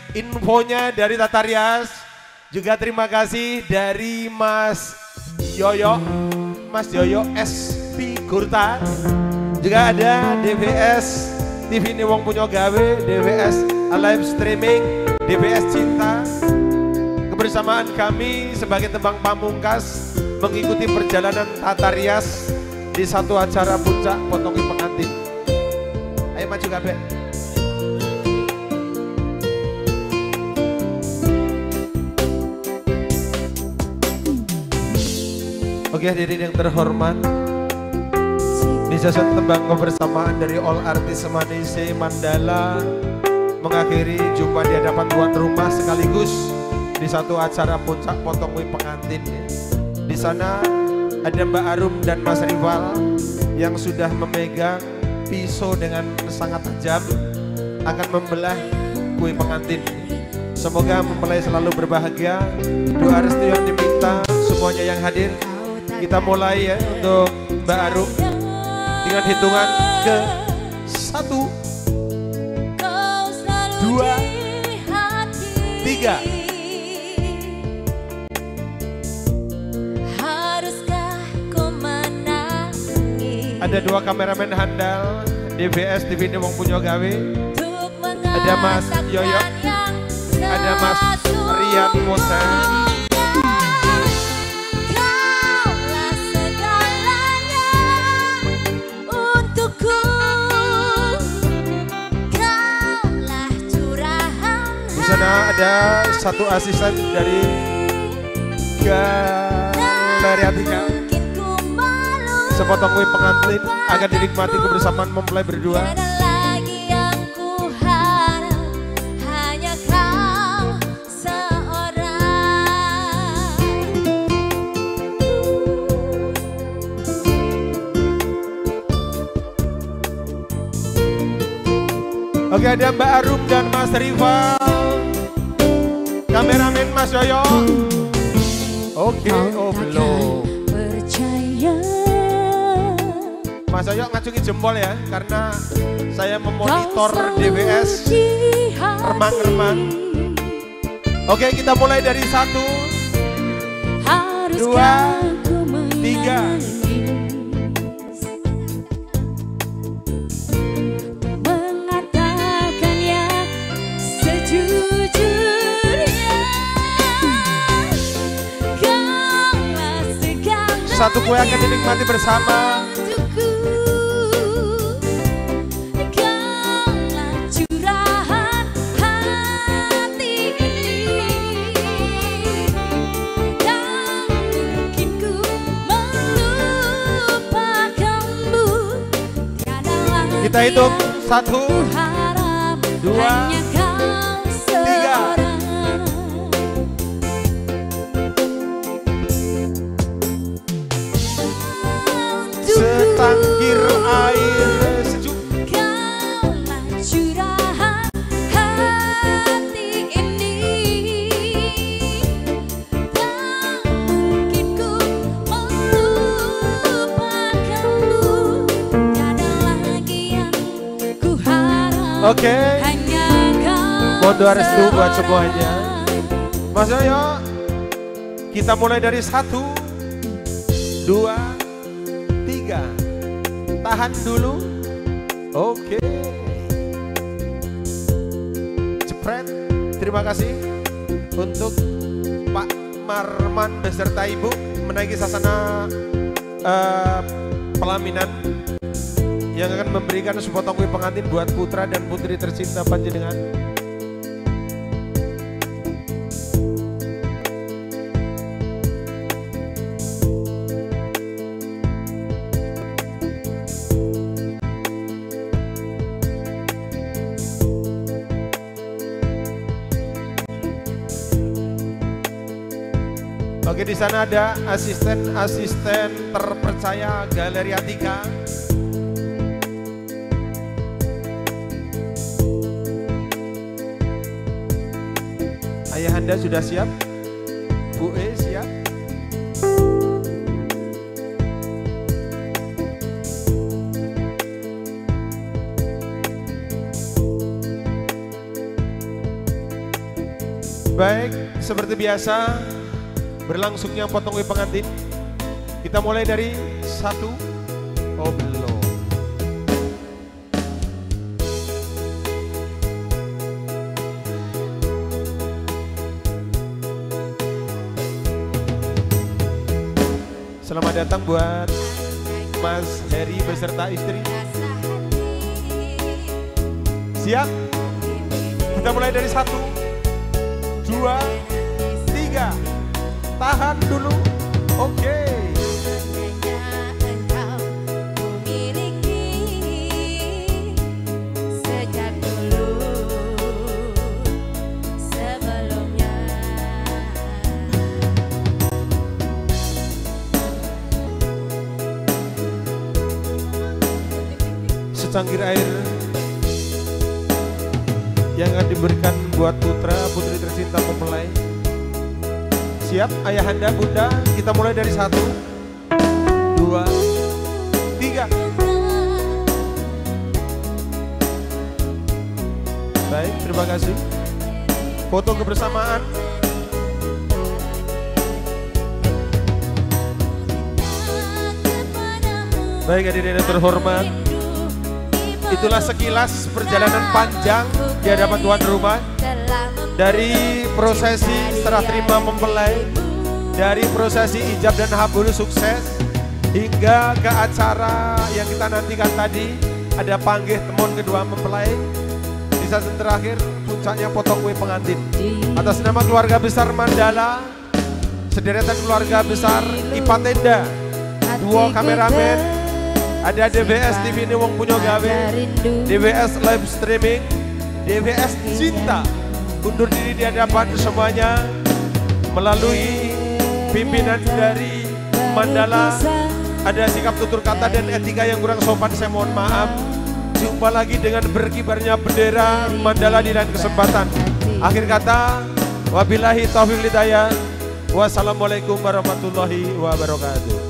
infonya dari Tata Rias. Juga terima kasih dari Mas Yoyo SP Gurta. Juga ada DVS TV ini wong punya gawe, DVS live streaming, DVS Cinta. Kebersamaan kami sebagai tembang pamungkas mengikuti perjalanan Tata Rias di satu acara puncak potongi pengantin. Ayo maju kabeh. Oke, hadirin yang terhormat, di sesi tembang kebersamaan dari All Artis Semanise Mandala mengakhiri jumpa di hadapan tuan rumah sekaligus di satu acara puncak potongi pengantin. Di sana ada Mbak Arum dan Mas Rival yang sudah memegang pisau dengan sangat tajam akan membelah kue pengantin. Semoga mempelai selalu berbahagia. Doa restu yang diminta semuanya yang hadir. Kita mulai ya untuk Mbak Arum dengan hitungan ke 1, 2, 3. Ada 2 kameramen handal DVS TV ini wong punya gawe. Ada Mas Yoyo, ada Mas Rian Musa. Di sana ada 1 asisten dari Galeri Atika. Sepotong kue pengantin akan dinikmati kebersamaan mempelai berdua. Oke, ada Mbak Arum dan Mas Rival. Kameramen Mas Yoyo. Oke, oh belum. Mas Yoyo ngacungi jempol ya, karena saya memonitor DVS remang-remang. Oke, kita mulai dari 1, 2, 3. Satu kue akan dinikmati bersama. Kita hitung 1, 2, 3. Setangkir air sejuk. Oke, mohon doa restu buat semuanya. Mas Yoyo, kita mulai dari 1, 2, 3. Tahan dulu. Oke. Jepret. Terima kasih untuk Pak Marman beserta Ibu menaiki sasana pelaminan yang akan memberikan sepotong kue pengantin buat putra dan putri tercinta panjenengan. Oke, di sana ada asisten terpercaya Galeri Atika. Ayahanda sudah siap? Bu E siap? Baik, seperti biasa berlangsungnya potong kue pengantin. Kita mulai dari 1. Oh belum. Selamat datang buat Mas Heri beserta istri. Siap? Kita mulai dari 1, 2, 3. Tahan dulu. Oke. Secangkir air yang akan diberikan buat putra putri tercinta mempelai. Siap ayahanda bunda, kita mulai dari 1, 2, 3. Baik, terima kasih. Foto kebersamaan. Baik hadirin yang terhormat, itulah sekilas perjalanan panjang di hadapan tuan rumah. Dari prosesi serah terima mempelai, dari prosesi ijab dan habul sukses, hingga ke acara yang kita nantikan tadi, ada panggih temon kedua mempelai. Di saat terakhir, puncaknya potong kue pengantin. Atas nama keluarga besar Mandala, sederetan keluarga besar Ipa Tenda, duo kameramen, ada DBS TV ini wong punya gawe, DBS live streaming, DBS cinta, undur diri di hadapan semuanya melalui pimpinan dari Mandala. Ada sikap tutur kata dan etika yang kurang sopan, saya mohon maaf. Jumpa lagi dengan berkibarnya bendera Mandala di lain kesempatan. Akhir kata, wabillahi taufiq hidayah. Wassalamualaikum warahmatullahi wabarakatuh.